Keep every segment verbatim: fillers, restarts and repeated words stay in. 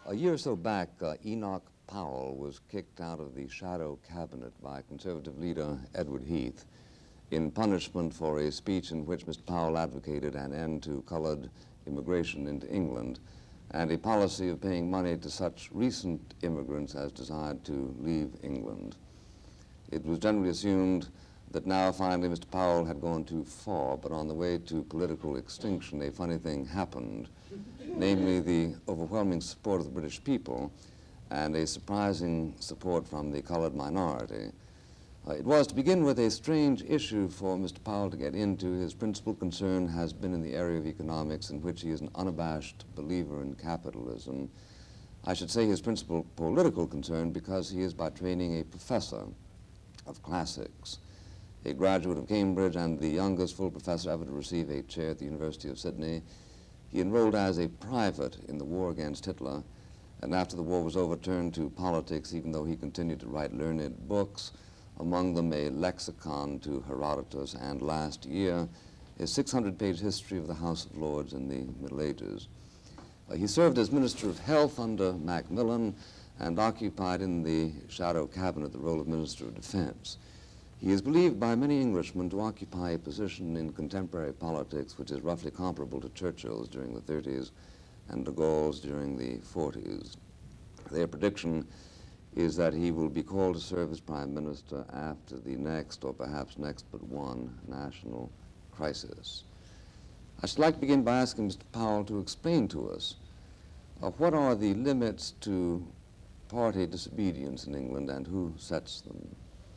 A year or so back, uh, Enoch Powell was kicked out of the shadow cabinet by conservative leader Edward Heath in punishment for a speech in which Mister Powell advocated an end to colored immigration into England and a policy of paying money to such recent immigrants as desired to leave England. It was generally assumed that now finally Mister Powell had gone too far, but on the way to political extinction, a funny thing happened, namely the overwhelming support of the British people and a surprising support from the colored minority. Uh, it was, to begin with, a strange issue for Mister Powell to get into. His principal concern has been in the area of economics, in which he is an unabashed believer in capitalism. I should say his principal political concern, because he is by training a professor of classics, a graduate of Cambridge and the youngest full professor ever to receive a chair at the University of Sydney. He enrolled as a private in the war against Hitler, and after the war was over, turned to politics, even though he continued to write learned books, among them a lexicon to Herodotus, and last year a six hundred page history of the House of Lords in the Middle Ages. Uh, he served as Minister of Health under Macmillan and occupied in the shadow cabinet the role of Minister of Defense. He is believed by many Englishmen to occupy a position in contemporary politics which is roughly comparable to Churchill's during the thirties and de Gaulle's during the forties. Their prediction is that he will be called to serve as Prime Minister after the next, or perhaps next but one, national crisis. I should like to begin by asking Mister Powell to explain to us uh, what are the limits to party disobedience in England and who sets them?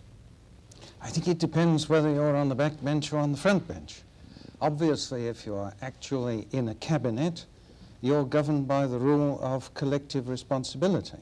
I think it depends whether you're on the back bench or on the front bench. Obviously, if you are actually in a cabinet, you're governed by the rule of collective responsibility.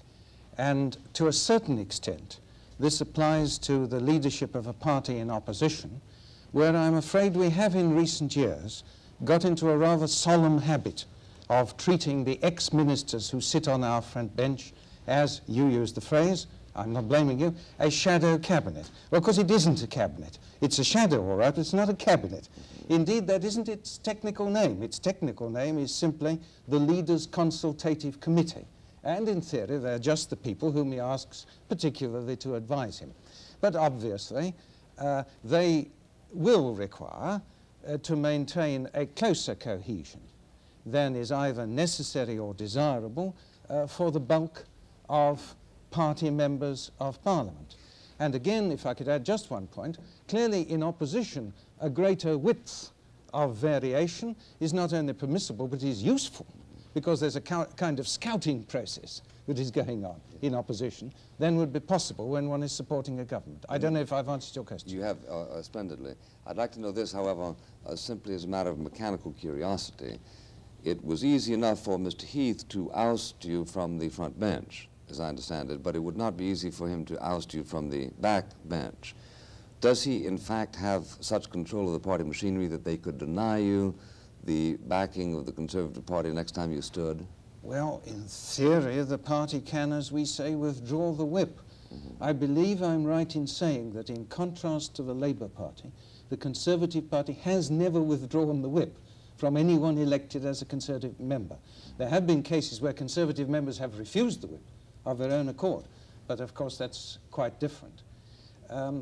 And to a certain extent, this applies to the leadership of a party in opposition, where I'm afraid we have in recent years got into a rather solemn habit of treating the ex-ministers who sit on our front bench as, you use the phrase, I'm not blaming you, a shadow cabinet. Well, of course it isn't a cabinet. It's a shadow, all right, but it's not a cabinet. Indeed, that isn't its technical name. Its technical name is simply the Leaders' Consultative Committee. And in theory, they're just the people whom he asks particularly to advise him. But obviously, uh, they will require uh, to maintain a closer cohesion than is either necessary or desirable uh, for the bulk of party members of Parliament. And again, if I could add just one point, clearly in opposition, a greater width of variation is not only permissible, but is useful, because there's a kind of scouting process that is going on in opposition than would be possible when one is supporting a government. I don't know if I've answered your question. You have, uh, uh, splendidly. I'd like to know this, however, uh, simply as a matter of mechanical curiosity. It was easy enough for Mister Heath to oust you from the front bench, as I understand it, but it would not be easy for him to oust you from the back bench. Does he, in fact, have such control of the party machinery that they could deny you the backing of the Conservative Party next time you stood? Well, in theory, the party can, as we say, withdraw the whip. Mm-hmm. I believe I'm right in saying that in contrast to the Labour Party, the Conservative Party has never withdrawn the whip from anyone elected as a Conservative member. There have been cases where Conservative members have refused the whip of their own accord, but of course that's quite different. Um,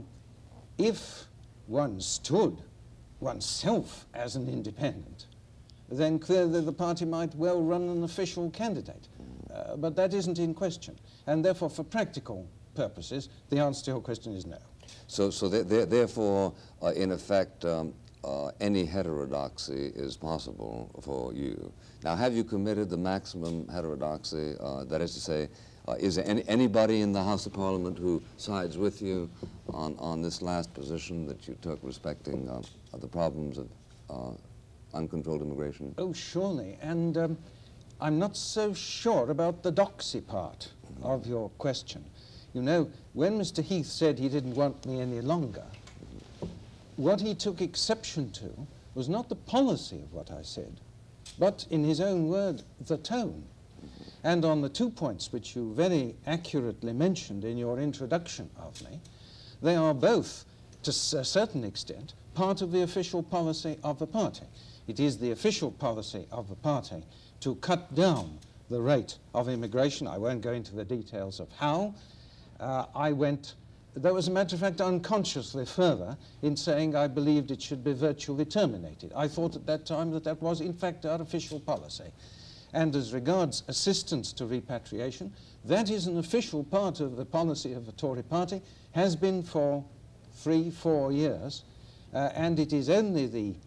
if one stood oneself as an independent, then clearly the party might well run an official candidate. Uh, but that isn't in question. And therefore, for practical purposes, the answer to your question is no. So, so th th therefore, uh, in effect, um, uh, any heterodoxy is possible for you. Now, have you committed the maximum heterodoxy? Uh, that is to say, uh, is there any, anybody in the House of Parliament who sides with you on, on this last position that you took respecting uh, the problems of uh, uncontrolled immigration? Oh, surely. And um, I'm not so sure about the doxy part mm-hmm. of your question. You know, when Mister Heath said he didn't want me any longer, mm-hmm. what he took exception to was not the policy of what I said, but, in his own word, the tone. Mm-hmm. And on the two points which you very accurately mentioned in your introduction of me, they are both, to a certain extent, part of the official policy of the party. It is the official policy of the party to cut down the rate of immigration. I won't go into the details of how. Uh, I went, though as a matter of fact, unconsciously further in saying I believed it should be virtually terminated. I thought at that time that that was, in fact, our official policy. And as regards assistance to repatriation, that is an official part of the policy of the Tory party, has been for three, four years, uh, and it is only the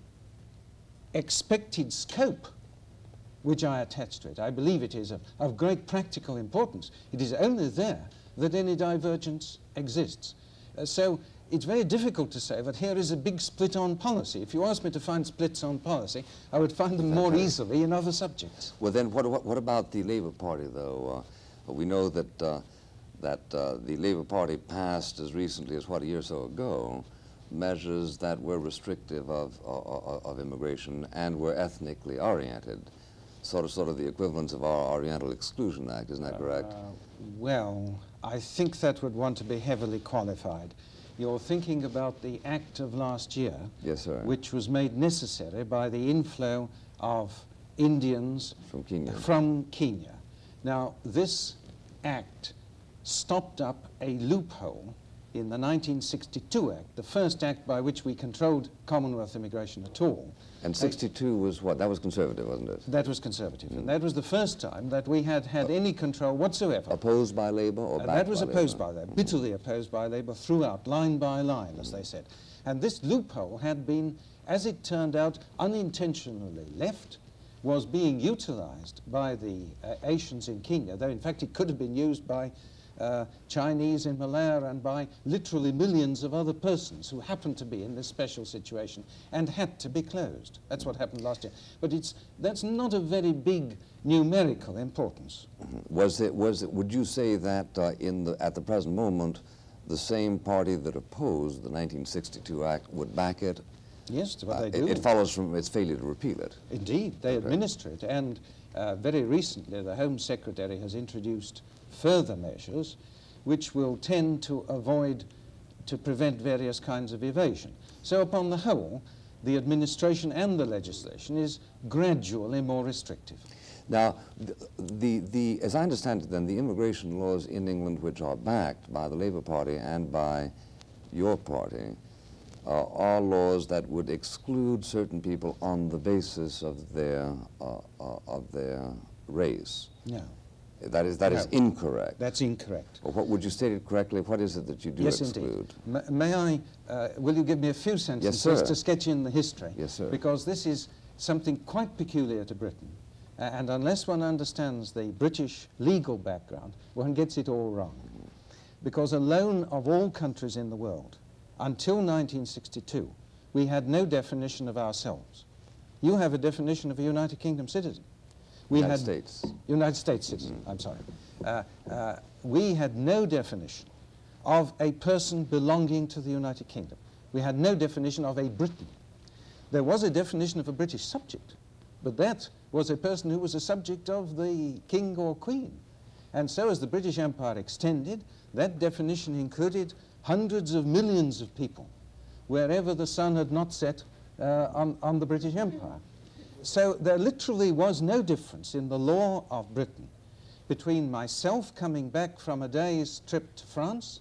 expected scope which I attach to it. I believe it is of, of great practical importance. It is only there that any divergence exists. Uh, so it's very difficult to say that here is a big split on policy. If you asked me to find splits on policy, I would find them more easily in other subjects. Well, then what, what, what about the Labour Party, though? Uh, we know that, uh, that uh, the Labour Party passed as recently as, what, a year or so ago, measures that were restrictive of, of, of immigration and were ethnically oriented. Sort of, sort of the equivalence of our Oriental Exclusion Act, isn't that correct? Uh, well, I think that would want to be heavily qualified. You're thinking about the act of last year, yes, sir, which was made necessary by the inflow of Indians from Kenya. From Kenya. Now, this act stopped up a loophole in the nineteen sixty-two Act, the first act by which we controlled Commonwealth immigration at all. And sixty-two was what? That was conservative, wasn't it? That was conservative. Mm. And that was the first time that we had had uh, any control whatsoever. Opposed by Labour or uh, backed That was by opposed Labour? by Labour, bitterly opposed by Labour throughout, line by line, as mm. they said. And this loophole had been, as it turned out, unintentionally left, was being utilised by the uh, Asians in Kenya, though in fact it could have been used by Uh, Chinese in Malaya and by literally millions of other persons who happened to be in this special situation and had to be closed. That's what happened last year. But it's, that's not a very big numerical importance. Mm-hmm. Was it, was it, would you say that uh, in the, at the present moment, the same party that opposed the nineteen sixty-two Act would back it? Yes, that's what uh, they do. It, it follows from its failure to repeal it. Indeed, they okay. administer it. And uh, very recently, the Home Secretary has introduced further measures which will tend to avoid, to prevent various kinds of evasion. So upon the whole, the administration and the legislation is gradually more restrictive. Now, the, the, the, as I understand it then, the immigration laws in England which are backed by the Labour Party and by your party uh, are laws that would exclude certain people on the basis of their, uh, uh, of their race. No. That is, that no, is incorrect. That's incorrect. Or what, would you state it correctly? What is it that you do yes, exclude? Indeed. M may I, uh, will you give me a few sentences yes, sir. to sketch in the history? Yes, sir. Because this is something quite peculiar to Britain. Uh, and unless one understands the British legal background, one gets it all wrong. Because alone of all countries in the world, until nineteen sixty-two, we had no definition of ourselves. You have a definition of a United Kingdom citizen. We United had States. United States citizen, mm-hmm. I'm sorry. Uh, uh, we had no definition of a person belonging to the United Kingdom. We had no definition of a Briton. There was a definition of a British subject, but that was a person who was a subject of the king or queen. And so as the British Empire extended, that definition included hundreds of millions of people, wherever the sun had not set uh, on, on the British Empire. So there literally was no difference in the law of Britain between myself coming back from a day's trip to France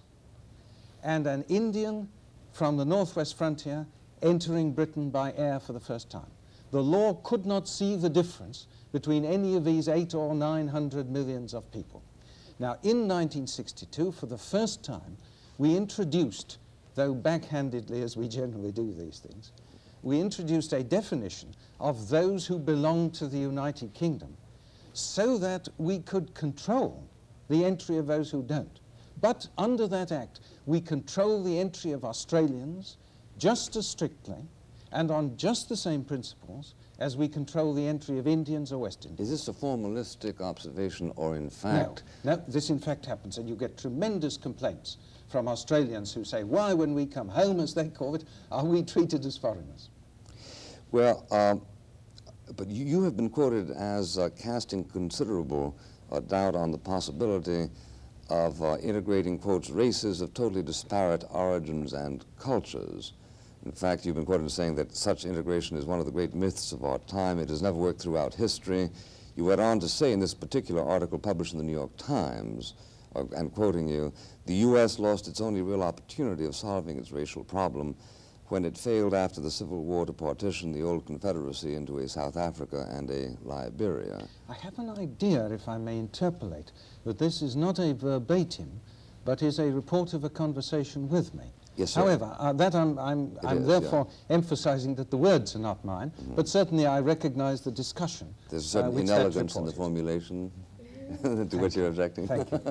and an Indian from the northwest frontier entering Britain by air for the first time. The law could not see the difference between any of these eight or nine hundred millions of people. Now, in nineteen sixty-two, for the first time, we introduced, though backhandedly as we generally do these things, we introduced a definition of those who belong to the United Kingdom so that we could control the entry of those who don't. But under that act, we control the entry of Australians just as strictly and on just the same principles as we control the entry of Indians or West Indians. Is this a formalistic observation or in fact? No, no, this in fact happens, and you get tremendous complaints from Australians who say, why, when we come home, as they call it, are we treated as foreigners? Well, um, but you, you have been quoted as uh, casting considerable uh, doubt on the possibility of uh, integrating, quotes, races of totally disparate origins and cultures. In fact, you've been quoted as saying that such integration is one of the great myths of our time. It has never worked throughout history. You went on to say in this particular article published in the New York Times, uh, and quoting you, the U S lost its only real opportunity of solving its racial problem when it failed after the Civil War to partition the old Confederacy into a South Africa and a Liberia. I have an idea, if I may interpolate, that this is not a verbatim, but is a report of a conversation with me. Yes, sir. However, uh, that I'm, I'm, I'm is, therefore yeah. emphasizing that the words are not mine, mm-hmm. but certainly I recognize the discussion. There's a certain uh, inelegance in the formulation to Thank which you. you're objecting. Thank you.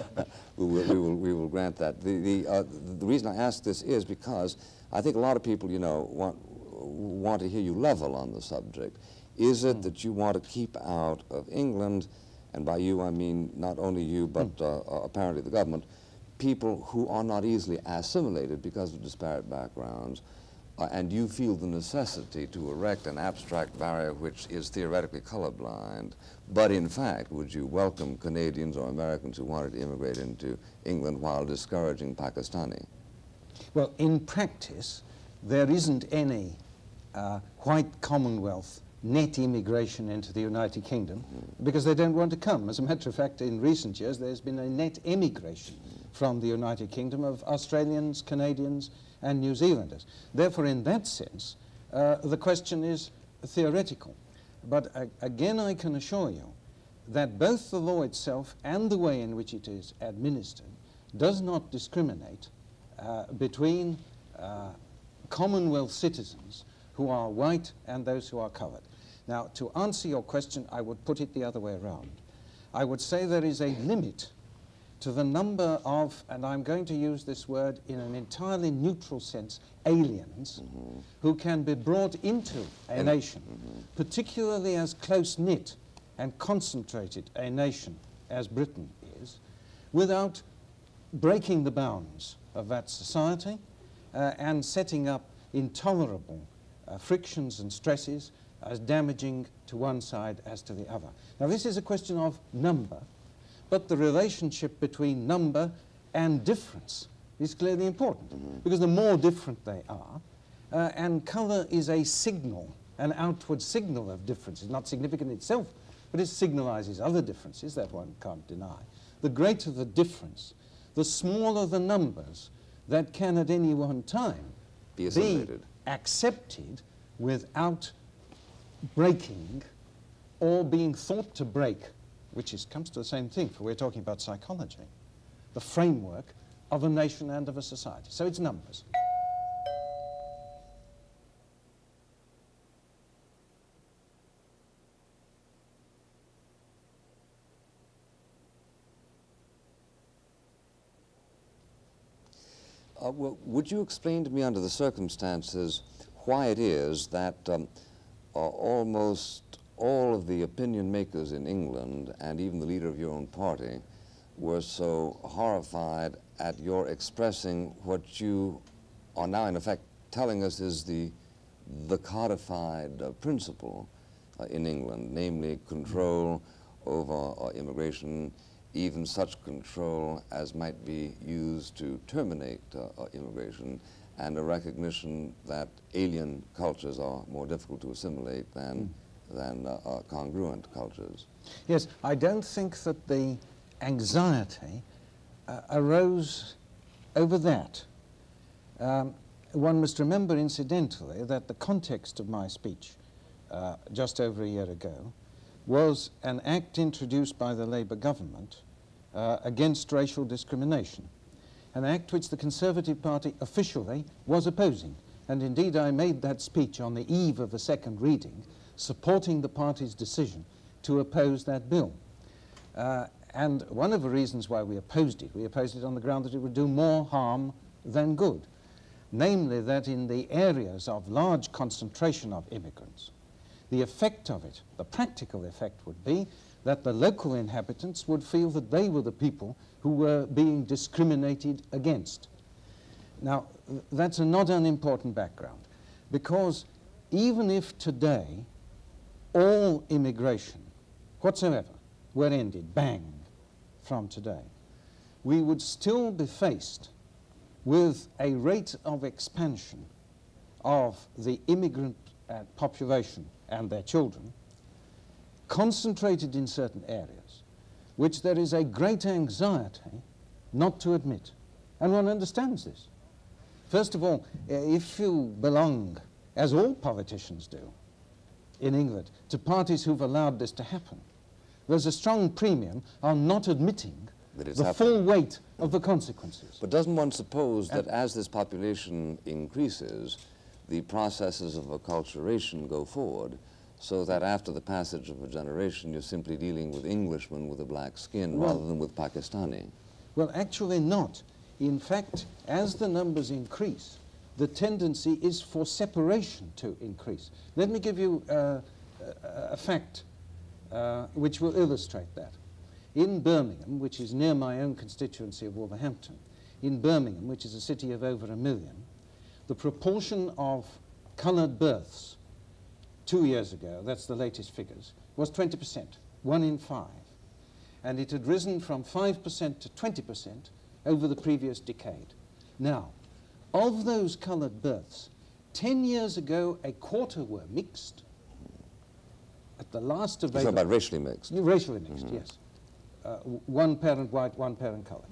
we, will, we, will, we will grant that. The, the, uh, the reason I ask this is because I think a lot of people, you know, want, want to hear you level on the subject. Is it mm. that you want to keep out of England, and by you I mean not only you, but mm. uh, apparently the government, people who are not easily assimilated because of disparate backgrounds, uh, and you feel the necessity to erect an abstract barrier which is theoretically colorblind, but in fact, would you welcome Canadians or Americans who wanted to immigrate into England while discouraging Pakistani? Well, in practice, there isn't any uh, white Commonwealth net immigration into the United Kingdom mm-hmm. because they don't want to come. As a matter of fact, in recent years, there's been a net emigration from the United Kingdom of Australians, Canadians, and New Zealanders. Therefore, in that sense, uh, the question is theoretical. But uh, again, I can assure you that both the law itself and the way in which it is administered does not discriminate uh, between uh, Commonwealth citizens who are white and those who are coloured. Now, to answer your question, I would put it the other way around. I would say there is a limit to the number of, and I'm going to use this word in an entirely neutral sense, aliens mm-hmm. who can be brought into a and, nation, mm-hmm. particularly as close-knit and concentrated a nation as Britain is, without breaking the bounds of that society uh, and setting up intolerable uh, frictions and stresses as damaging to one side as to the other. Now, this is a question of number, but the relationship between number and difference is clearly important, mm-hmm. because the more different they are, uh, and colour is a signal, an outward signal of difference. It's not significant itself, but it signalises other differences that one can't deny. The greater the difference, the smaller the numbers that can at any one time be assimilated, be accepted without breaking or being thought to break, which is, comes to the same thing, for we're talking about psychology, the framework of a nation and of a society. So it's numbers. Uh, well, would you explain to me under the circumstances why it is that um, uh, almost all of the opinion makers in England, and even the leader of your own party, were so horrified at your expressing what you are now in effect telling us is the, the codified uh, principle uh, in England, namely control over uh, immigration, even such control as might be used to terminate uh, uh, immigration, and a recognition that alien cultures are more difficult to assimilate than, mm. than uh, uh, congruent cultures. Yes, I don't think that the anxiety uh, arose over that. Um, one must remember, incidentally, that the context of my speech uh, just over a year ago was an act introduced by the Labour government uh, against racial discrimination, an act which the Conservative Party officially was opposing. And indeed, I made that speech on the eve of the second reading, supporting the party's decision to oppose that bill. Uh, and one of the reasons why we opposed it, we opposed it on the ground that it would do more harm than good. Namely, that in the areas of large concentration of immigrants, the effect of it, the practical effect would be that the local inhabitants would feel that they were the people who were being discriminated against. Now, th that's a not unimportant background, because even if today all immigration whatsoever were ended, bang, from today, we would still be faced with a rate of expansion of the immigrant uh, population and their children concentrated in certain areas, which there is a great anxiety not to admit. And one understands this. First of all, if you belong, as all politicians do in England, to parties who've allowed this to happen, there's a strong premium on not admitting the happened. full weight of the consequences. But doesn't one suppose that as this population increases, the processes of acculturation go forward, so that after the passage of a generation, you're simply dealing with Englishmen with a black skin well, rather than with Pakistani? Well, actually not. In fact, as the numbers increase, the tendency is for separation to increase. Let me give you uh, a, a fact uh, which will illustrate that. In Birmingham, which is near my own constituency of Wolverhampton, in Birmingham, which is a city of over a million, the proportion of coloured births two years ago, that's the latest figures, was twenty percent, one in five. And it had risen from five percent to twenty percent over the previous decade. Now, of those coloured births, ten years ago, a quarter were mixed. At the last available... You're talking about racially mixed? Racially mixed, mm-hmm. yes. Uh, one parent white, one parent coloured.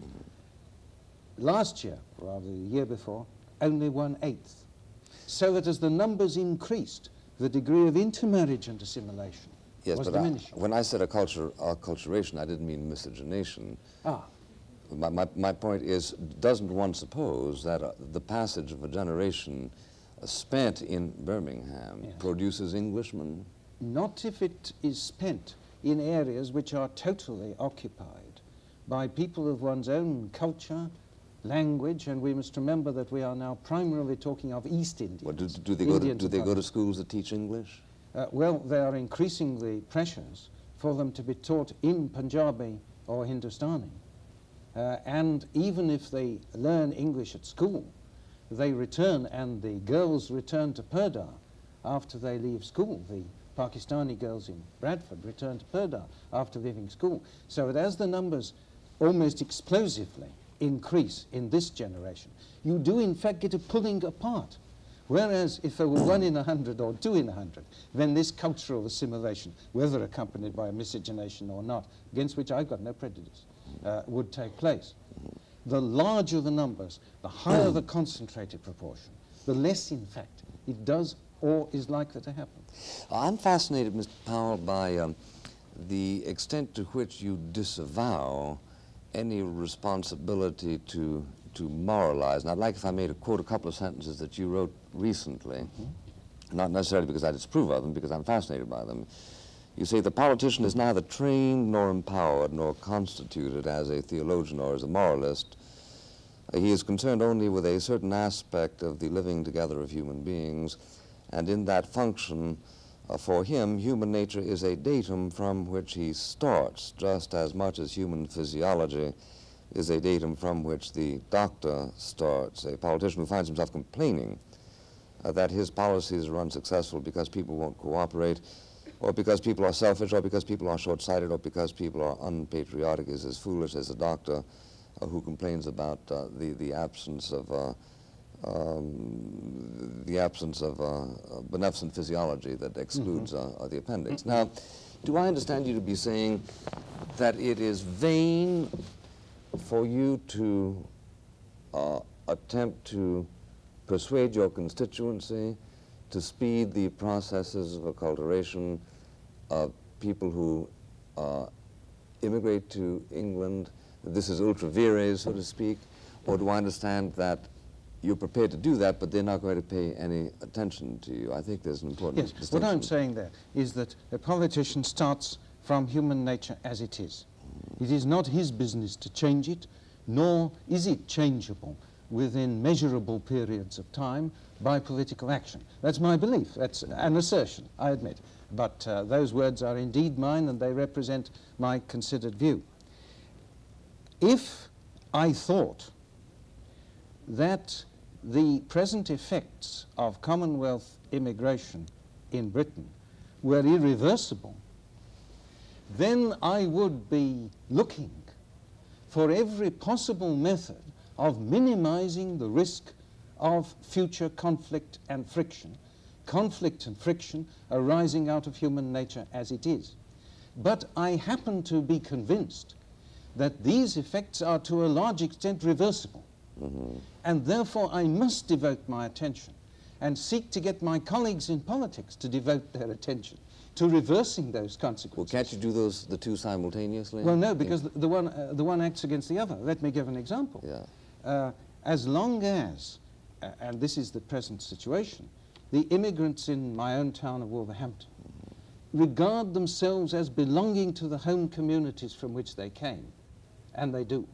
Mm-hmm. Last year, rather the year before, only one-eighth. So that as the numbers increased, the degree of intermarriage and assimilation yes, was but diminishing. I, when I said accultur acculturation, I didn't mean miscegenation. Ah. My, my, my point is, doesn't one suppose that uh, the passage of a generation uh, spent in Birmingham yes. produces Englishmen? Not if it is spent in areas which are totally occupied by people of one's own culture, language, and we must remember that we are now primarily talking of East Indians. Well, do, do they, go to, do they go to schools that teach English? Uh, well, there are increasingly pressures for them to be taught in Punjabi or Hindustani. Uh, and even if they learn English at school, they return, and the girls return to Purdar after they leave school. The Pakistani girls in Bradford return to Purdar after leaving school. So that as the numbers almost explosively increase in this generation, you do in fact get a pulling apart. Whereas if there were one in a hundred or two in a hundred, then this cultural assimilation, whether accompanied by a miscegenation or not, against which I've got no prejudice, uh, would take place. The larger the numbers, the higher the concentrated proportion, the less in fact it does or is likely to happen. I'm fascinated, Mister Powell, by um, the extent to which you disavow any responsibility to, to moralize. And I'd like if I made a quote a couple of sentences that you wrote recently, mm-hmm. not necessarily because I disapprove of them, because I'm fascinated by them. You say, the politician is neither trained nor empowered nor constituted as a theologian or as a moralist. Uh, he is concerned only with a certain aspect of the living together of human beings, and in that function, uh, for him, human nature is a datum from which he starts, just as much as human physiology is a datum from which the doctor starts. A politician who finds himself complaining uh, that his policies are unsuccessful because people won't cooperate, or because people are selfish, or because people are short-sighted, or because people are unpatriotic, is as foolish as a doctor uh, who complains about uh, the, the absence of uh, Um, the absence of uh, beneficent physiology that excludes mm-hmm. uh, the appendix. Now, do I understand you to be saying that it is vain for you to uh, attempt to persuade your constituency to speed the processes of acculturation of people who uh, immigrate to England? This is ultra vires, so to speak, or do I understand that you're prepared to do that, but they're not going to pay any attention to you? I think there's an important yes, distinction. What I'm saying there is that a politician starts from human nature as it is. It is not his business to change it, nor is it changeable within measurable periods of time by political action. That's my belief. That's an assertion, I admit. But uh, those words are indeed mine, and they represent my considered view. If I thought that the present effects of Commonwealth immigration in Britain were irreversible, then I would be looking for every possible method of minimizing the risk of future conflict and friction, conflict and friction arising out of human nature as it is. But I happen to be convinced that these effects are to a large extent reversible. Mm-hmm. And therefore I must devote my attention and seek to get my colleagues in politics to devote their attention to reversing those consequences. Well, can't you do those, the two simultaneously? Well, no, because the, the, one, uh, the one acts against the other. Let me give an example. Yeah. Uh, as long as, uh, and this is the present situation, the immigrants in my own town of Wolverhampton mm-hmm. regard themselves as belonging to the home communities from which they came, and they do,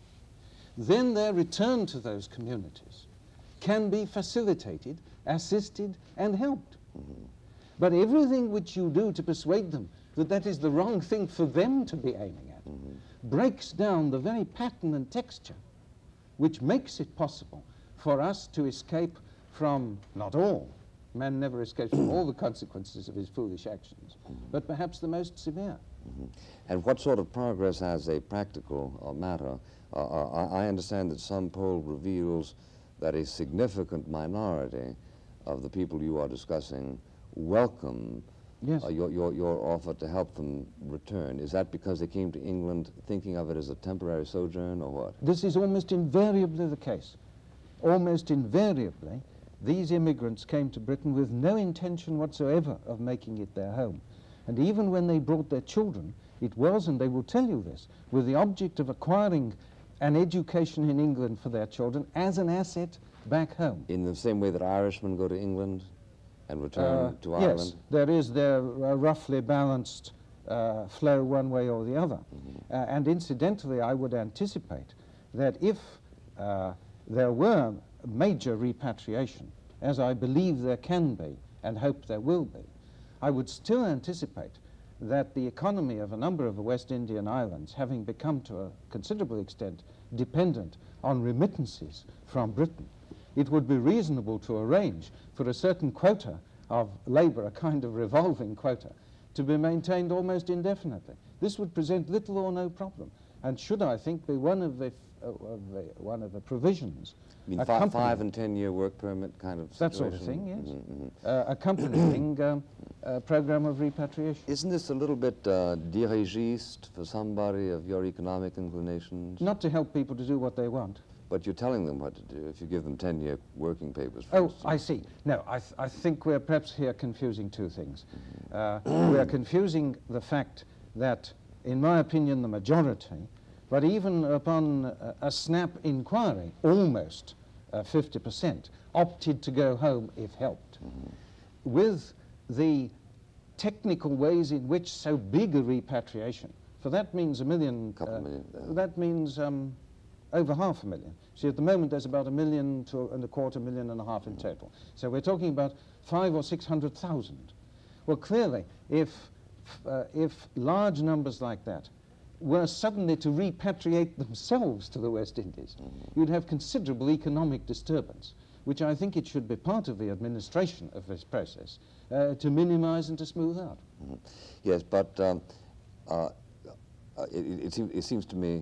then their return to those communities can be facilitated, assisted, and helped. Mm-hmm. But everything which you do to persuade them that that is the wrong thing for them to be aiming at mm-hmm. breaks down the very pattern and texture which makes it possible for us to escape from, not all, man never escapes from all the consequences of his foolish actions, mm-hmm. but perhaps the most severe. Mm-hmm. And what sort of progress as a practical uh, matter? Uh, uh, I understand that some poll reveals that a significant minority of the people you are discussing welcome yes. uh, your, your, your offer to help them return. Is that because they came to England thinking of it as a temporary sojourn, or what? This is almost invariably the case. Almost invariably, these immigrants came to Britain with no intention whatsoever of making it their home. And even when they brought their children, it was, and they will tell you this, with the object of acquiring an education in England for their children as an asset back home. In the same way that Irishmen go to England and return uh, to Ireland? Yes, there is their uh, roughly balanced uh, flow one way or the other. Mm-hmm. uh, and incidentally, I would anticipate that if uh, there were major repatriation, as I believe there can be and hope there will be, I would still anticipate that the economy of a number of the West Indian islands, having become to a considerable extent dependent on remittances from Britain, it would be reasonable to arrange for a certain quota of labour, a kind of revolving quota, to be maintained almost indefinitely. This would present little or no problem, and should, I think, be one of the, f uh, of the, one of the provisions. You mean five, five and ten year work permit kind of situation? That sort of thing, yes. Mm-hmm, mm-hmm. uh, accompanying um, a program of repatriation. Isn't this a little bit uh, dirigiste for somebody of your economic inclinations? Not to help people to do what they want. But you're telling them what to do if you give them ten year working papers. For Oh, instance. I see. No, I, th I think we're perhaps here confusing two things. Uh, we're confusing the fact that, in my opinion, the majority, but even upon a, a snap inquiry, almost uh, fifty percent, opted to go home if helped. Mm-hmm. With the technical ways in which so big a repatriation, for that means a million, Couple uh, million yeah. that means um, over half a million. See, at the moment there's about a million to and a quarter million and a half in total. So we're talking about five or six hundred thousand. Well, clearly, if, uh, if large numbers like that were suddenly to repatriate themselves to the West Indies, mm-hmm. you'd have considerable economic disturbance, which I think it should be part of the administration of this process uh, to minimize and to smooth out. Mm-hmm. Yes, but um, uh, uh, it, it, seems, it seems to me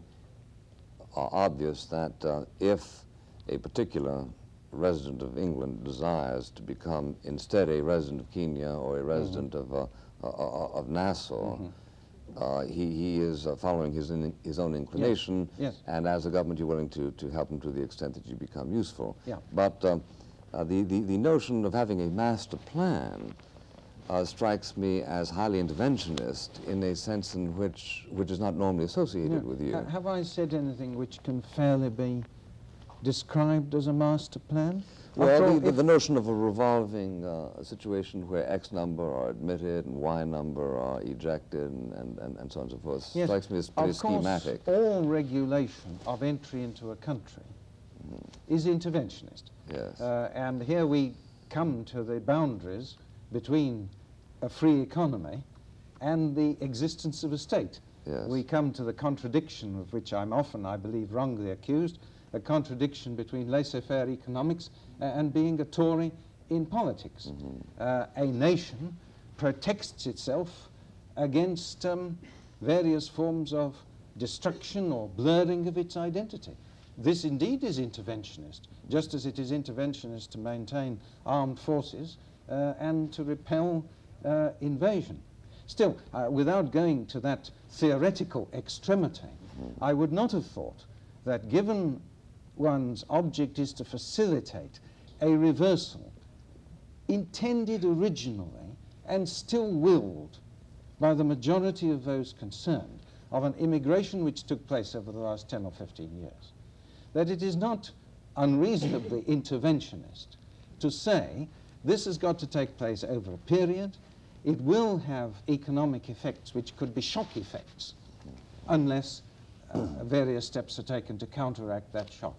uh, obvious that uh, if a particular resident of England desires to become instead a resident of Kenya or a resident mm-hmm. of, uh, uh, of Nassau, mm-hmm. Uh, he, he is uh, following his, in, his own inclination, yes. Yes. and as a government you're willing to, to help him to the extent that you become useful. Yeah. But um, uh, the, the, the notion of having a master plan uh, strikes me as highly interventionist in a sense in which, which is not normally associated no. with you. Ha have I said anything which can fairly be described as a master plan? Well, all, the, the notion of a revolving uh, situation where X number are admitted and Y number are ejected and, and, and, and so on and so forth yes, strikes me as pretty of course, schematic. All regulation of entry into a country mm. is interventionist. Yes. Uh, and here we come to the boundaries between a free economy and the existence of a state. Yes. We come to the contradiction of which I'm often, I believe, wrongly accused, a contradiction between laissez-faire economics uh, and being a Tory in politics. Mm-hmm. uh, a nation protects itself against um, various forms of destruction or blurring of its identity. This indeed is interventionist, just as it is interventionist to maintain armed forces uh, and to repel uh, invasion. Still, uh, without going to that theoretical extremity, mm-hmm. I would not have thought that given one's object is to facilitate a reversal intended originally and still willed by the majority of those concerned of an immigration which took place over the last ten or fifteen years, that it is not unreasonably interventionist to say this has got to take place over a period. It will have economic effects which could be shock effects unless uh, various steps are taken to counteract that shock.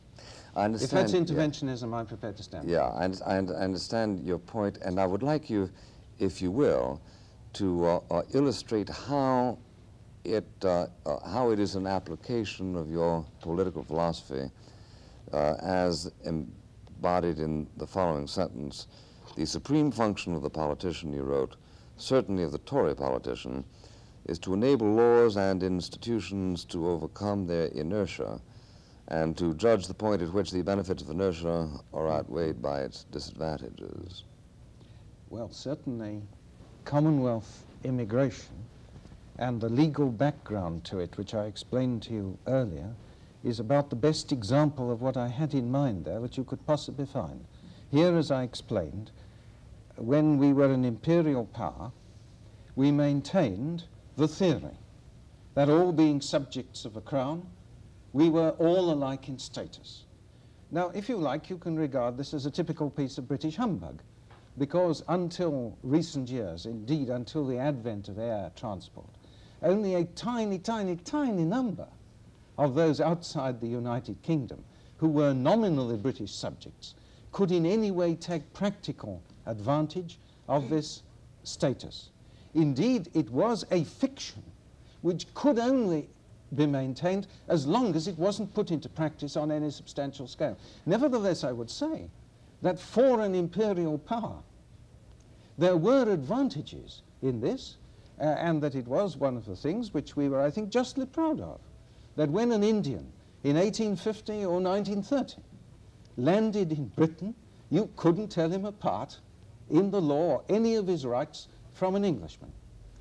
I understand, if that's interventionism, yeah. I'm prepared to stand. Yeah, I, I understand your point, and I would like you, if you will, to uh, uh, illustrate how it, uh, uh, how it is an application of your political philosophy uh, as embodied in the following sentence. The supreme function of the politician, you wrote, certainly of the Tory politician, is to enable laws and institutions to overcome their inertia and to judge the point at which the benefits of inertia are outweighed by its disadvantages. Well, certainly Commonwealth immigration and the legal background to it, which I explained to you earlier, is about the best example of what I had in mind there that you could possibly find. Here, as I explained, when we were an imperial power, we maintained the theory that all being subjects of a crown, we were all alike in status. Now, if you like, you can regard this as a typical piece of British humbug, because until recent years, indeed until the advent of air transport, only a tiny, tiny, tiny number of those outside the United Kingdom who were nominally British subjects could in any way take practical advantage of this status. Indeed, it was a fiction which could only be maintained as long as it wasn't put into practice on any substantial scale. Nevertheless, I would say that for an imperial power, there were advantages in this, uh, and that it was one of the things which we were, I think, justly proud of, that when an Indian in eighteen fifty or nineteen thirty landed in Britain, you couldn't tell him apart in the law or any of his rights from an Englishman.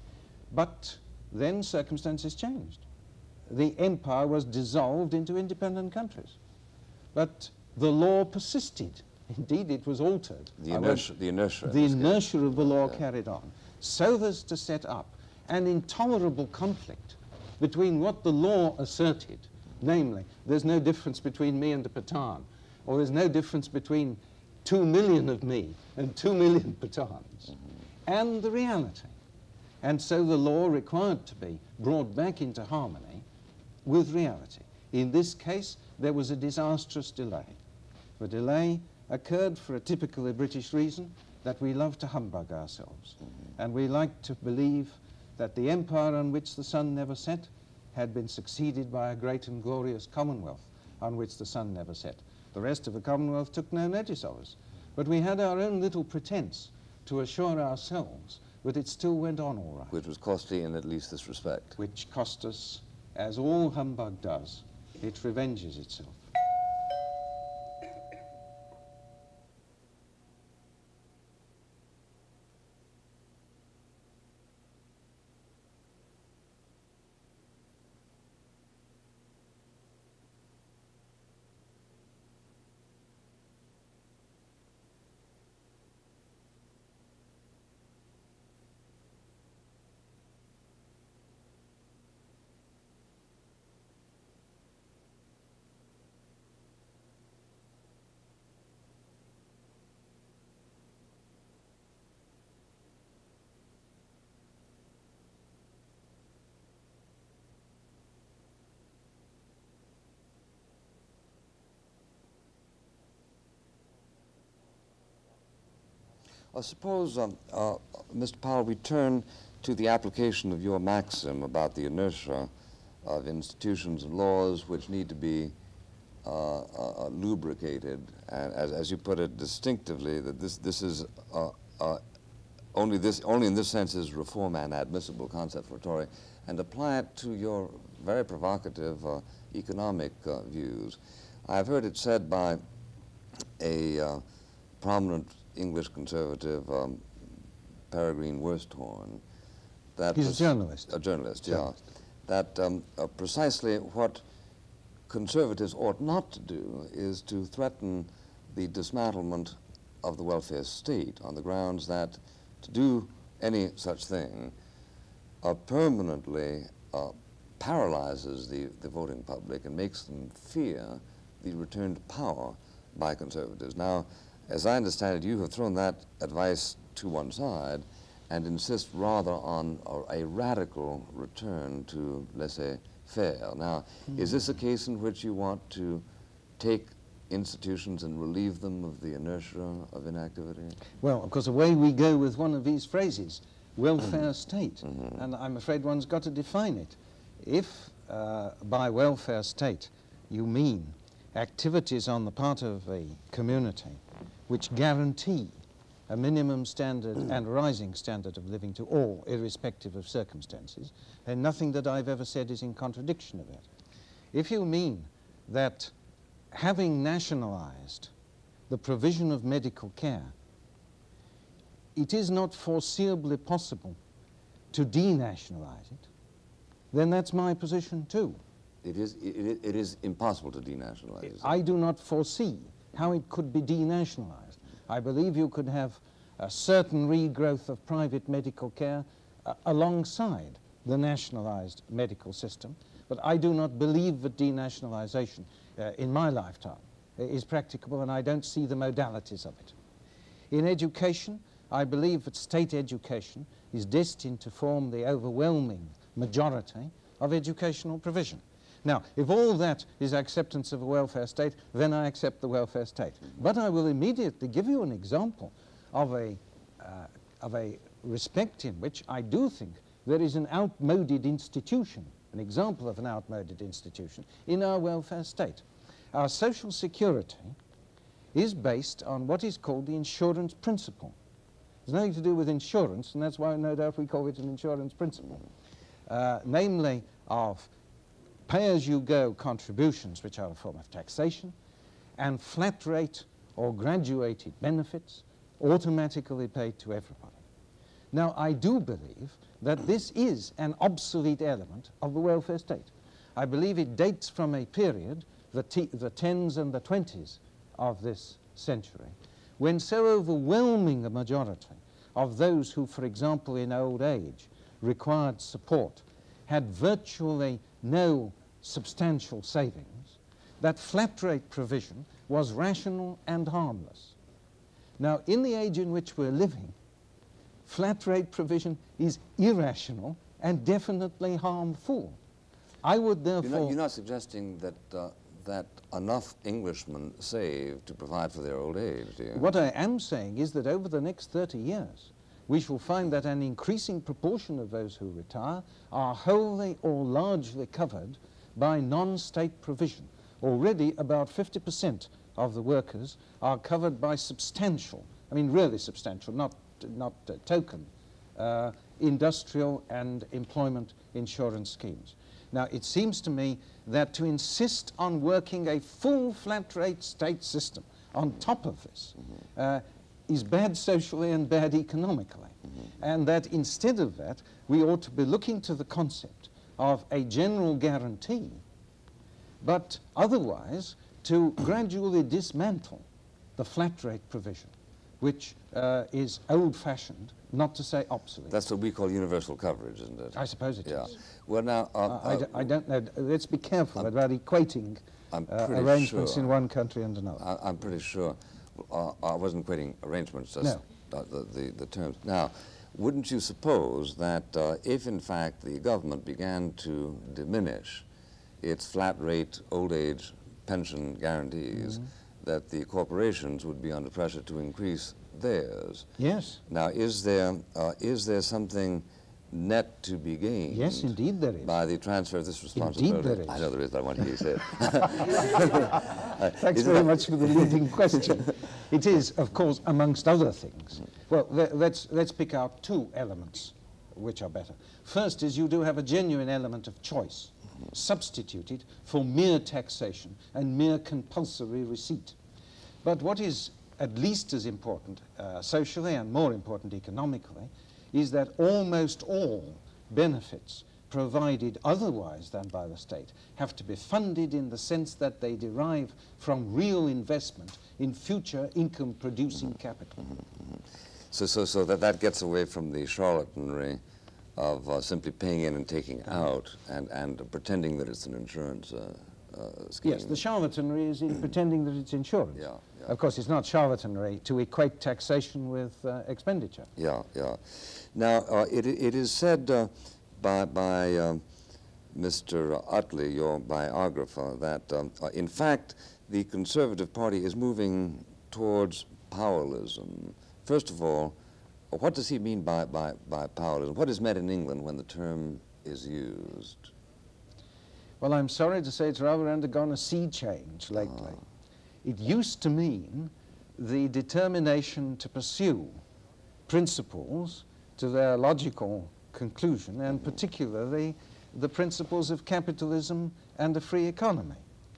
But then circumstances changed. The empire was dissolved into independent countries. But the law persisted. Indeed, it was altered. The inertia, the inertia, the inertia of the law yeah. carried on, so as to set up an intolerable conflict between what the law asserted, namely, there's no difference between me and a Pathan, or there's no difference between two million of me and two million Pathans, mm-hmm. and the reality. And so the law required to be brought back into harmony with reality. In this case, there was a disastrous delay. The delay occurred for a typically British reason, that we love to humbug ourselves. Mm-hmm. And we like to believe that the empire on which the sun never set had been succeeded by a great and glorious commonwealth on which the sun never set. The rest of the commonwealth took no notice of us. But we had our own little pretense to assure ourselves that it still went on all right. Which was costly in at least this respect. Which cost us, as all humbug does, it revenges itself. I suppose, um, uh, Mister Powell, we turn to the application of your maxim about the inertia of institutions and laws which need to be uh, uh, lubricated, and as, as you put it distinctively, that this, this is uh, uh, only, this, only in this sense is reform an admissible concept for Tory, and apply it to your very provocative uh, economic uh, views. I've heard it said by a uh, prominent English conservative, um, Peregrine Worsthorne, that He's a journalist. A journalist, yeah. That um, uh, precisely what conservatives ought not to do is to threaten the dismantlement of the welfare state on the grounds that to do any such thing uh, permanently uh, paralyzes the, the voting public and makes them fear the return to power by conservatives. Now, as I understand it, you have thrown that advice to one side and insist rather on a, a radical return to laissez-faire. Now, mm. is this a case in which you want to take institutions and relieve them of the inertia of inactivity? Well, of course, away we go with one of these phrases, welfare state, mm-hmm. and I'm afraid one's got to define it. If uh, by welfare state you mean activities on the part of a community which guarantee a minimum standard and rising standard of living to all, irrespective of circumstances, and nothing that I've ever said is in contradiction of that. If you mean that having nationalized the provision of medical care, it is not foreseeably possible to denationalize it, then that's my position too. It is, it, it is impossible to denationalize it. I do not foresee how it could be denationalized. I believe you could have a certain regrowth of private medical care uh, alongside the nationalized medical system, but I do not believe that denationalization uh, in my lifetime uh, is practicable, and I don't see the modalities of it. In education, I believe that state education is destined to form the overwhelming majority of educational provision. Now, if all that is acceptance of a welfare state, then I accept the welfare state. But I will immediately give you an example of a, uh, of a respect in which I do think there is an outmoded institution, an example of an outmoded institution in our welfare state. Our social security is based on what is called the insurance principle. There's nothing to do with insurance, and that's why no doubt we call it an insurance principle, uh, namely of pay-as-you-go contributions, which are a form of taxation, and flat rate or graduated benefits automatically paid to everybody. Now, I do believe that this is an obsolete element of the welfare state. I believe it dates from a period, the, t the tens and the twenties of this century, when so overwhelming a majority of those who, for example, in old age, required support, had virtually no substantial savings, that flat rate provision was rational and harmless. Now, in the age in which we're living, flat rate provision is irrational and definitely harmful. I would therefore... You're not, you're not suggesting that, uh, that enough Englishmen save to provide for their old age, do you? What I am saying is that over the next thirty years, we shall find that an increasing proportion of those who retire are wholly or largely covered by non-state provision. Already about fifty percent of the workers are covered by substantial, I mean really substantial, not, not uh, token, uh, industrial and employment insurance schemes. Now, it seems to me that to insist on working a full flat rate state system on top of this mm-hmm. uh, is bad socially and bad economically. Mm-hmm. And that instead of that, we ought to be looking to the concept of a general guarantee, but otherwise to gradually dismantle the flat rate provision, which uh, is old-fashioned, not to say obsolete. That's what we call universal coverage, isn't it? I suppose it yeah. is. Well, now... Uh, uh, I, d I don't know. Let's be careful I'm, about equating I'm uh, arrangements sure. in one country and another. I, I'm pretty sure. Uh, I wasn't equating arrangements, just no. uh, the, the, the terms. Now, wouldn't you suppose that uh, if, in fact, the government began to diminish its flat rate old age pension guarantees, mm-hmm. that the corporations would be under pressure to increase theirs? Yes. Now, is there, uh, is there something net to be gained? Yes, indeed there is. By the transfer of this responsibility? Indeed there is. I know there is, but I want to hear you say it. uh, Thanks very much for the leading question. It is, of course, amongst other things. Well, le let's, let's pick out two elements which are better. First is you do have a genuine element of choice, substituted for mere taxation and mere compulsory receipt. But what is at least as important uh, socially and more important economically is that almost all benefits provided otherwise than by the state have to be funded in the sense that they derive from real investment in future income-producing capital. So, so, so that, that gets away from the charlatanry of uh, simply paying in and taking out and, and pretending that it's an insurance uh, uh, scheme. Yes, the charlatanry is in pretending that it's insurance. Yeah, yeah. Of course, it's not charlatanry to equate taxation with uh, expenditure. Yeah, yeah. Now, uh, it, it is said uh, by, by um, Mister Utley, your biographer, that um, uh, in fact the Conservative Party is moving towards Powellism. First of all, what does he mean by, by, by Powellism? What is meant in England when the term is used? Well, I'm sorry to say it's rather undergone a sea change lately. Ah. It used to mean the determination to pursue principles to their logical conclusion, and particularly the principles of capitalism and a free economy.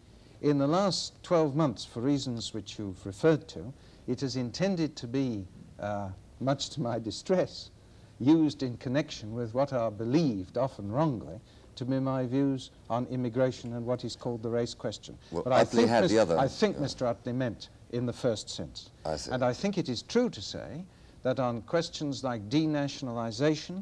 In the last twelve months, for reasons which you've referred to, it is intended to be, uh, much to my distress, used in connection with what are believed, often wrongly, to be my views on immigration and what is called the race question. Well, but I think, had the other, I think yeah. Mister Utley meant in the first sense. I see. And I think it is true to say that on questions like denationalization,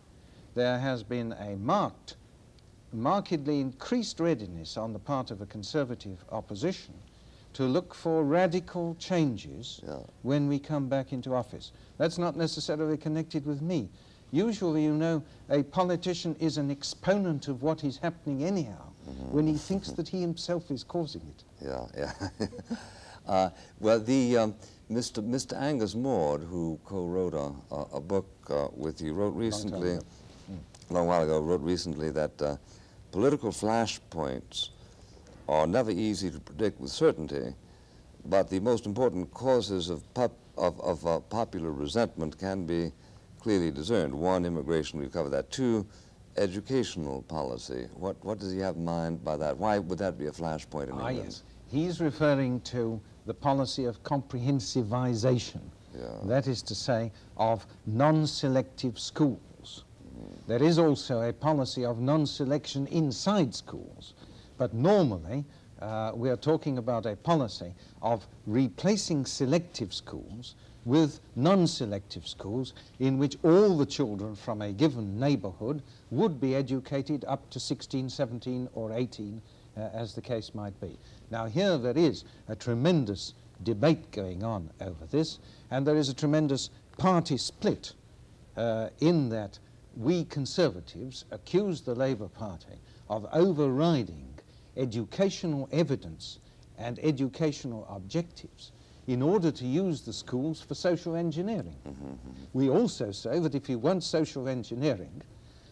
there has been a marked, markedly increased readiness on the part of a conservative opposition to look for radical changes yeah. when we come back into office. That's not necessarily connected with me. Usually, you know, a politician is an exponent of what is happening anyhow mm-hmm. when he thinks that he himself is causing it. Yeah, yeah. uh, well, the um, Mister Mister Angus Maud, who co-wrote a, a, a book uh, with you, wrote recently, long, mm. a long while ago, wrote recently that uh, political flashpoints are never easy to predict with certainty, but the most important causes of, pop, of, of uh, popular resentment can be clearly discerned. One, immigration, we've covered that. Two, educational policy. What, what does he have in mind by that? Why would that be a flashpoint in ah, England? Yes. He's referring to the policy of comprehensivization. Yeah. That is to say, of non-selective schools. Mm. There is also a policy of non-selection inside schools. But normally, uh, we are talking about a policy of replacing selective schools with non-selective schools in which all the children from a given neighborhood would be educated up to sixteen, seventeen, or eighteen, uh, as the case might be. Now, here there is a tremendous debate going on over this, and there is a tremendous party split uh, in that we conservatives accuse the Labour Party of overriding educational evidence and educational objectives in order to use the schools for social engineering. Mm-hmm, mm-hmm. We also say that if you want social engineering,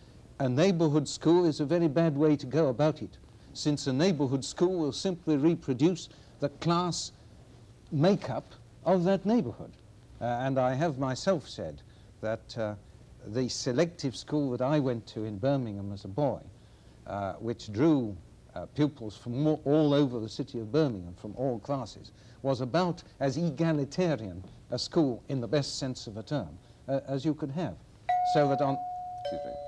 a neighborhood school is a very bad way to go about it, since a neighborhood school will simply reproduce the class makeup of that neighborhood. Uh, and I have myself said that uh, the selective school that I went to in Birmingham as a boy, uh, which drew uh, pupils from all, all over the city of Birmingham, from all classes, was about as egalitarian a school in the best sense of a term uh, as you could have. So that on... Excuse me.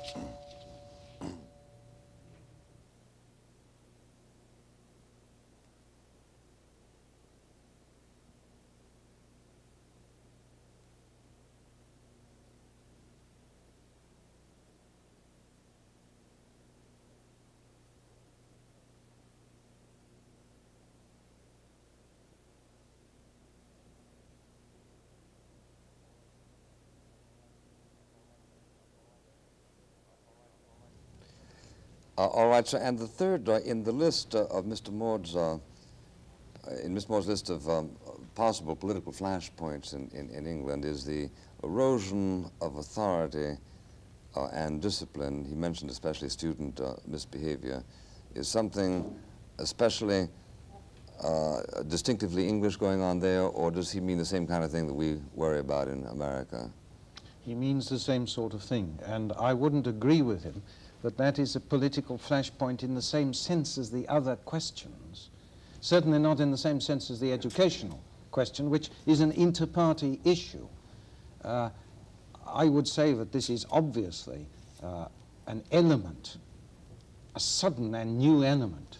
Uh, all right, so, and the third, uh, in the list uh, of Mister Maud's, uh, in Mister Maud's list of um, possible political flashpoints in, in, in England is the erosion of authority uh, and discipline. He mentioned especially student uh, misbehavior. Is something especially uh, distinctively English going on there, or does he mean the same kind of thing that we worry about in America? He means the same sort of thing, and I wouldn't agree with him that that is a political flashpoint in the same sense as the other questions. Certainly not in the same sense as the educational question, which is an inter-party issue. Uh, I would say that this is obviously uh, an element, a sudden and new element,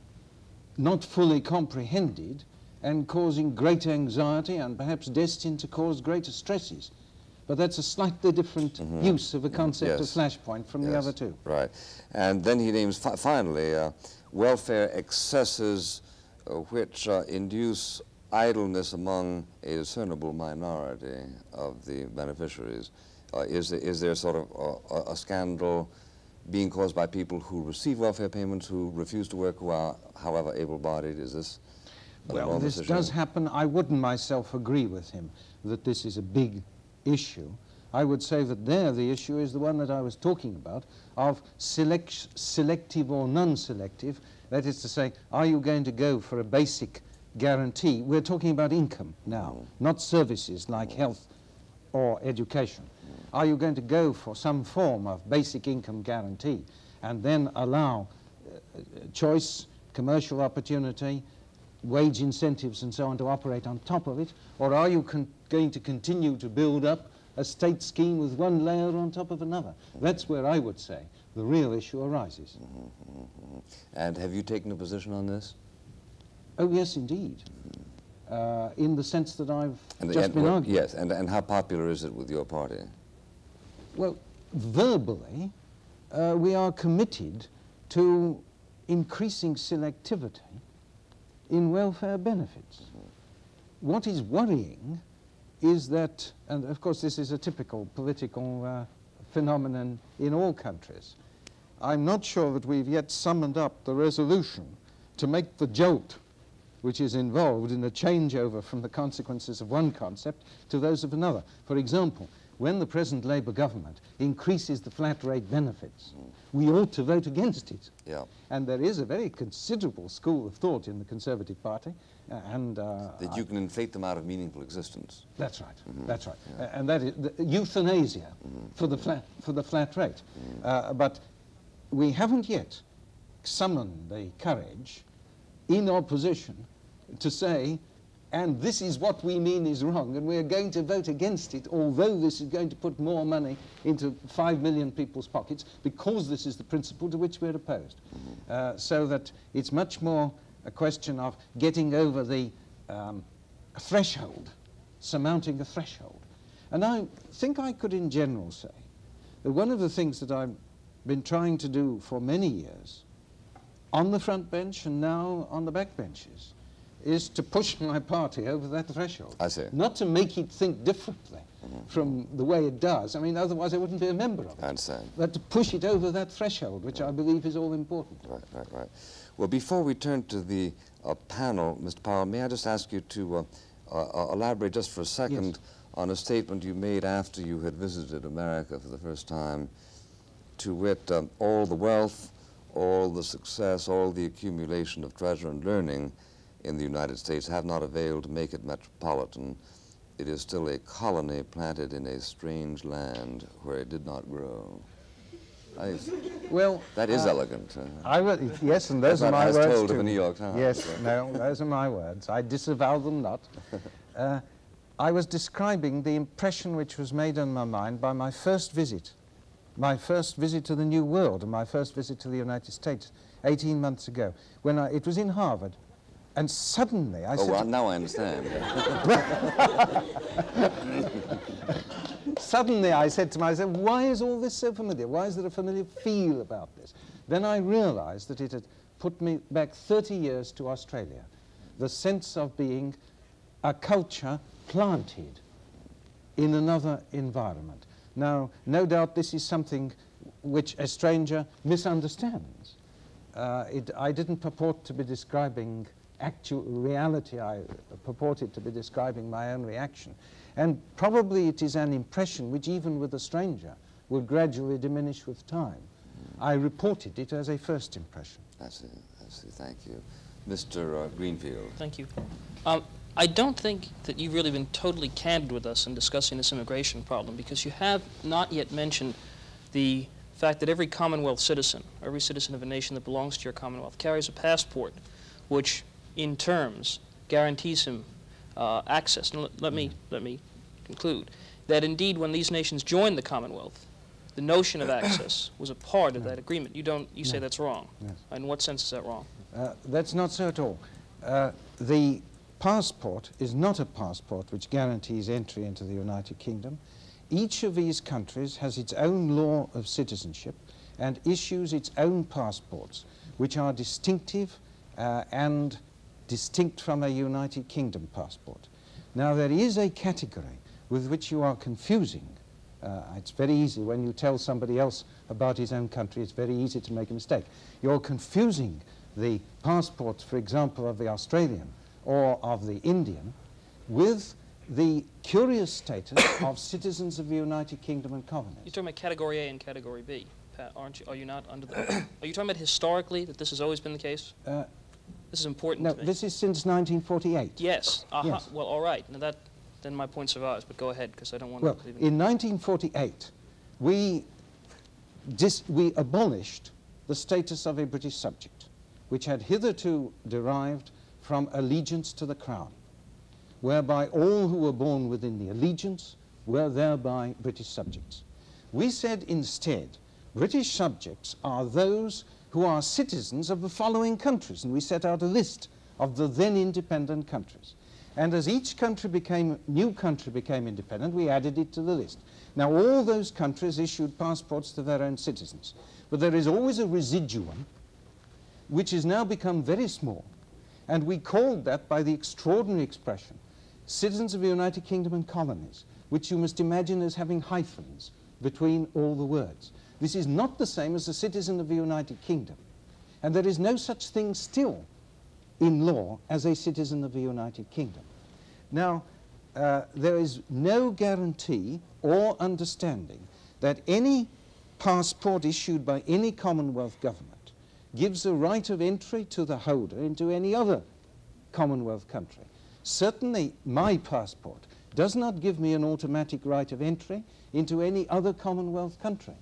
not fully comprehended and causing great anxiety and perhaps destined to cause greater stresses. But that's a slightly different mm-hmm. use of a concept yes. of flashpoint from yes. the other two. Right. And then he names, fi finally, uh, welfare excesses uh, which uh, induce idleness among a discernible minority of the beneficiaries. Uh, is, is there sort of a, a scandal being caused by people who receive welfare payments, who refuse to work, who are, however, able-bodied? Is this an Well, this issue? does happen. I wouldn't myself agree with him that this is a big issue. I would say that there the issue is the one that I was talking about, of select, selective or non-selective. That is to say, are you going to go for a basic guarantee? We're talking about income now, mm. not services like health or education. Mm. Are you going to go for some form of basic income guarantee and then allow uh, choice, commercial opportunity, wage incentives and so on to operate on top of it? Or are you con going to continue to build up a state scheme with one layer on top of another? That's where I would say the real issue arises. Mm-hmm, mm-hmm. And have you taken a position on this? Oh, yes, indeed. Mm-hmm. uh, in the sense that I've and, just and, been well, arguing. Yes, and, and how popular is it with your party? Well, verbally, uh, we are committed to increasing selectivity in welfare benefits. Mm-hmm. What is worrying is that, and of course this is a typical political uh, phenomenon in all countries, I'm not sure that we've yet summoned up the resolution to make the jolt which is involved in the changeover from the consequences of one concept to those of another. For example, when the present Labour government increases the flat rate benefits, mm. we ought to vote against it. Yeah. And there is a very considerable school of thought in the Conservative Party, uh, and uh, that you can inflate them out of meaningful existence. That's right. Mm-hmm. That's right. Yeah. Uh, and that is the euthanasia mm-hmm. for the flat for the flat rate. Mm-hmm. uh, but we haven't yet summoned the courage in opposition to say, and this is what we mean is wrong, and we're going to vote against it, although this is going to put more money into five million people's pockets, because this is the principle to which we're opposed. Mm-hmm. uh, so that it's much more a question of getting over the um, threshold, surmounting a threshold. And I think I could in general say that one of the things that I've been trying to do for many years, on the front bench and now on the back benches, is to push my party over that threshold. I see. Not to make it think differently mm-hmm. from the way it does. I mean, otherwise I wouldn't be a member of it. I understand. But to push it over that threshold, which I believe is all important. Right, right, right. Well, before we turn to the uh, panel, Mister Powell, may I just ask you to uh, uh, elaborate just for a second yes. on a statement you made after you had visited America for the first time, to wit, um, all the wealth, all the success, all the accumulation of treasure and learning in the United States have not availed to make it metropolitan. It is still a colony planted in a strange land where it did not grow. I, well, that is uh, elegant. Uh, I would, yes, and those are my as words told too. of the New York Times. Yes, no, those are my words. I disavow them not. Uh, I was describing the impression which was made on my mind by my first visit, my first visit to the New World and my first visit to the United States eighteen months ago, when I, it was in Harvard. And suddenly I oh, said... well, now I understand. Suddenly I said to myself, why is all this so familiar? Why is there a familiar feel about this? Then I realized that it had put me back thirty years to Australia. The sense of being a culture planted in another environment. Now, no doubt this is something which a stranger misunderstands. Uh, it, I didn't purport to be describing actual reality. I purported to be describing my own reaction. And probably it is an impression which, even with a stranger, will gradually diminish with time. Mm. I reported it as a first impression. I see, I see. Thank you. Mister Uh, Greenfield. Thank you. Um, I don't think that you've really been totally candid with us in discussing this immigration problem, because you have not yet mentioned the fact that every Commonwealth citizen, every citizen of a nation that belongs to your Commonwealth, carries a passport which, in terms, guarantees him uh, access. And let, let me let me conclude that indeed, when these nations join the Commonwealth, the notion of access was a part of no. that agreement. You don't, you no. say that's wrong. Yes. In what sense is that wrong? Uh, that's not so at all. Uh, the passport is not a passport which guarantees entry into the United Kingdom. Each of these countries has its own law of citizenship and issues its own passports, which are distinctive uh, and distinct from a United Kingdom passport. Now, there is a category with which you are confusing. Uh, it's very easy when you tell somebody else about his own country, it's very easy to make a mistake. You're confusing the passports, for example, of the Australian or of the Indian with the curious status of citizens of the United Kingdom and colonies. You're talking about Category A and Category B, Pat, aren't you? Are you not under the... Are you talking about historically that this has always been the case? Uh, this is important no, to me. this is since nineteen forty-eight. Yes. Uh-huh. Yes. Well, all right. Now that, then my point survives, but go ahead, because I don't want well, to... Well, in nineteen forty-eight, we, dis we abolished the status of a British subject, which had hitherto derived from allegiance to the Crown, whereby all who were born within the allegiance were thereby British subjects. We said instead, British subjects are those who are citizens of the following countries, and we set out a list of the then independent countries. And as each country became, new country became independent, we added it to the list. Now, all those countries issued passports to their own citizens, but there is always a residuum which has now become very small, and we called that by the extraordinary expression, citizens of the United Kingdom and colonies, which you must imagine as having hyphens between all the words. This is not the same as a citizen of the United Kingdom, and there is no such thing still in law as a citizen of the United Kingdom. Now, uh, there is no guarantee or understanding that any passport issued by any Commonwealth government gives a right of entry to the holder into any other Commonwealth country. Certainly, my passport does not give me an automatic right of entry into any other Commonwealth country.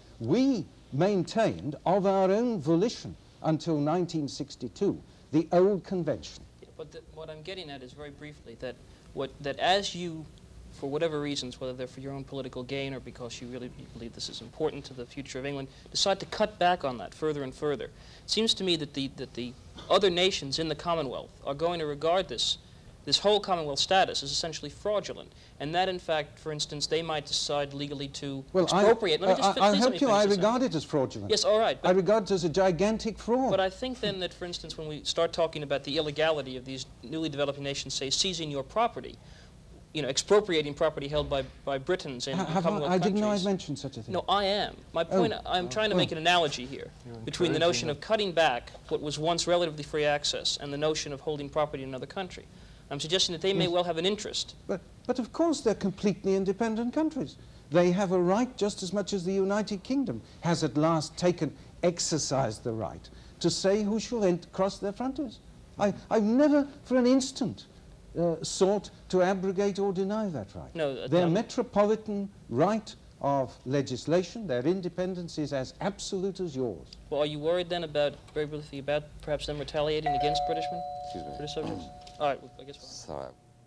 We maintained, of our own volition until nineteen sixty-two, the old convention. Yeah, but the, what I'm getting at is, very briefly, that, what, that as you, for whatever reasons, whether they're for your own political gain or because you really believe this is important to the future of England, decide to cut back on that further and further. It seems to me that the, that the other nations in the Commonwealth are going to regard this this whole Commonwealth status is essentially fraudulent, and that, in fact, for instance, they might decide legally to well, expropriate. I, let me just I, I'll help you. I this regard out. it as fraudulent. Yes, all right. I regard it as a gigantic fraud. But I think then that, for instance, when we start talking about the illegality of these newly developing nations, say, seizing your property, you know, expropriating property held by, by Britons in, in Commonwealth I, I countries. didn't know I mentioned such a thing. No, I am. My point, oh, I'm trying to oh. make an analogy here between the notion of cutting back what was once relatively free access and the notion of holding property in another country. I'm suggesting that they may yes. well have an interest. But, but of course they're completely independent countries. They have a right just as much as the United Kingdom has at last taken, exercised the right to say who shall cross their frontiers. I, I've never for an instant uh, sought to abrogate or deny that right. No, uh, their um, metropolitan right of legislation, their independence is as absolute as yours. Well, are you worried then about, very briefly, about perhaps them retaliating against Britishmen? Excuse me. British subjects? All right, well, I guess we'll... Sorry.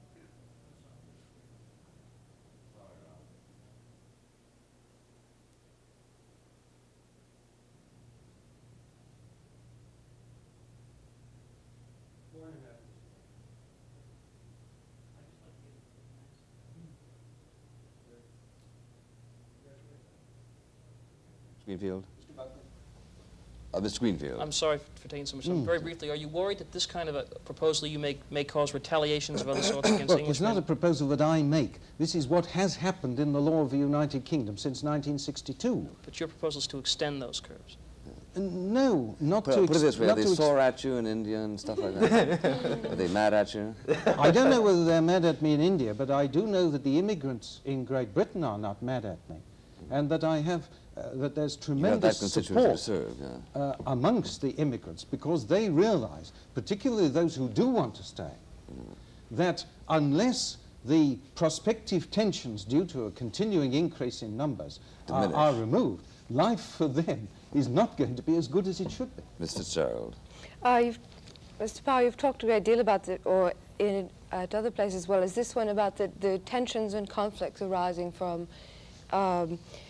Greenfield? Uh, Mister Greenfield. I'm sorry for, for taking so much time. Mm. Very briefly, are you worried that this kind of a proposal you make may cause retaliations of other sorts against Well, Englishmen? it's not a proposal that I make. This is what has happened in the law of the United Kingdom since nineteen sixty-two. But your proposal is to extend those curves. Uh, no, not put, to... Put it this way, are they to sore at you in India and stuff like that? Are they mad at you? I don't know whether they're mad at me in India, but I do know that the immigrants in Great Britain are not mad at me, and that I have... Uh, that there's tremendous support serve, yeah. uh, amongst the immigrants, because they realize, particularly those who do want to stay, mm. that unless the prospective tensions due to a continuing increase in numbers are, are removed, life for them is not going to be as good as it should be. Miz Fitzgerald. Uh, you've, Mister Powell, you've talked a great deal about, the, or in, at other places as well as this one, about the, the tensions and conflicts arising from um,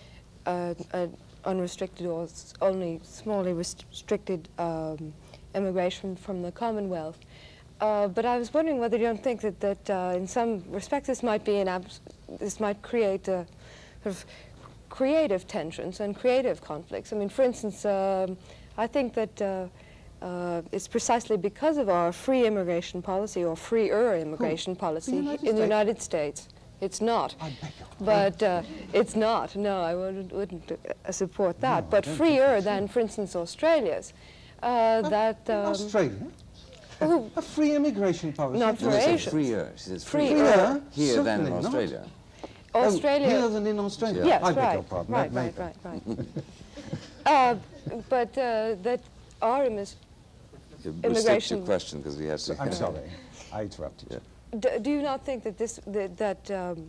uh, uh, unrestricted or s only smallly restricted um, immigration from the Commonwealth. Uh, but I was wondering whether you don't think that, that uh, in some respects this might be an abs this might create a sort of creative tensions and creative conflicts. I mean, for instance, um, I think that uh, uh, it's precisely because of our free immigration policy or freer immigration Who? policy The United in the States? United States. It's not. I beg your But uh, it's not. No, I wouldn't, wouldn't uh, support that. No, I but don't freer think so. than, for instance, Australia's. Uh, that um, Australia? oh, A free immigration policy? Not No, for she said Asians. freer. She says Freer. freer. Here than Certainly in not. Australia. Australia. Oh, here than in Australia? Yes, I beg right, your pardon. right, that may right, be. right, right, uh, but uh, that our immis Restrict your Immigration- question because we have to. I'm sorry, I interrupted you. D do you not think that this that, that um,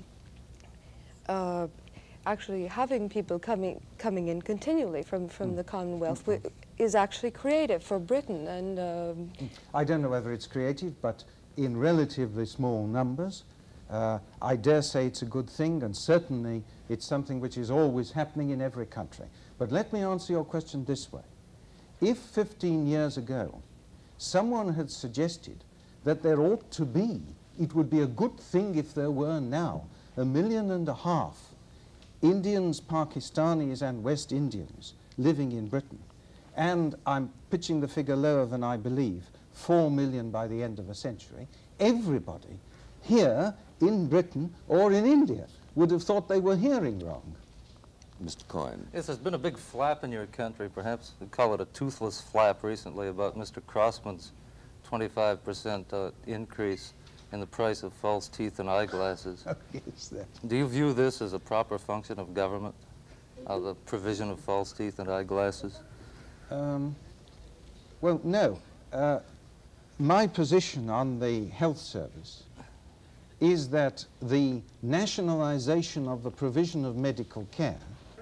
uh, actually having people coming coming in continually from from Mm. the Commonwealth wi is actually creative for Britain? And um, I don't know whether it's creative, but in relatively small numbers, uh, I dare say it's a good thing, and certainly it's something which is always happening in every country. But let me answer your question this way. If fifteen years ago someone had suggested that there ought to be, it would be a good thing if there were now, a million and a half Indians, Pakistanis and West Indians living in Britain, and I'm pitching the figure lower than I believe, four million by the end of a century, everybody here in Britain or in India would have thought they were hearing wrong. Mister Coyne. Yes, there's been a big flap in your country, perhaps we call it a toothless flap recently, about Mister Crossman's twenty-five percent uh, increase in the price of false teeth and eyeglasses. Oh, yes, that. Do you view this as a proper function of government, uh, the provision of false teeth and eyeglasses? Um, well, no. Uh, my position on the health service is that the nationalization of the provision of medical care,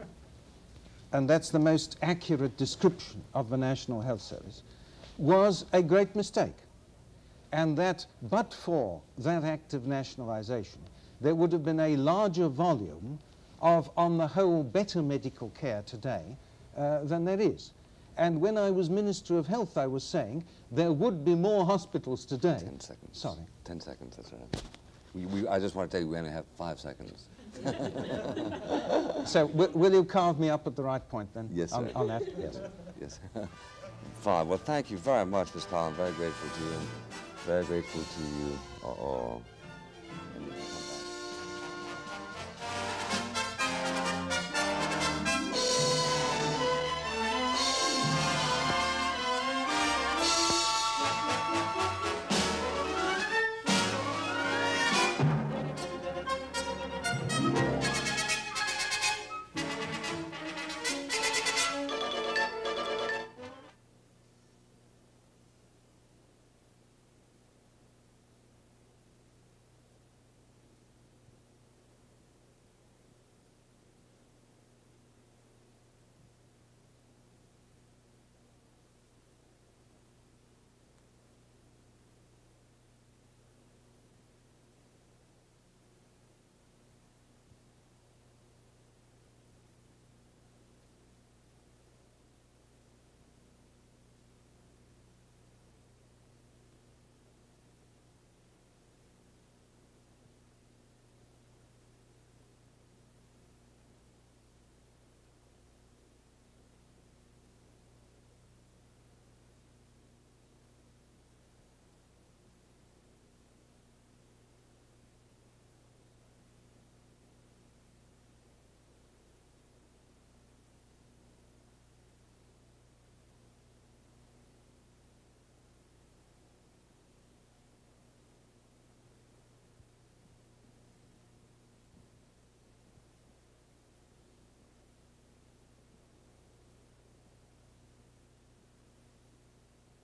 and that's the most accurate description of the National Health Service, was a great mistake. And that, but for that act of nationalization, there would have been a larger volume of, on the whole, better medical care today uh, than there is. And when I was Minister of Health, I was saying there would be more hospitals today. Ten seconds. Sorry. Ten seconds, that's right. We, we, I just want to tell you we only have five seconds. So w will you carve me up at the right point then? Yes, on, sir. on that? Yes. Yes. Fine. Well, thank you very much, Mister Powell. I'm very grateful to you. Very grateful to you. Uh-oh.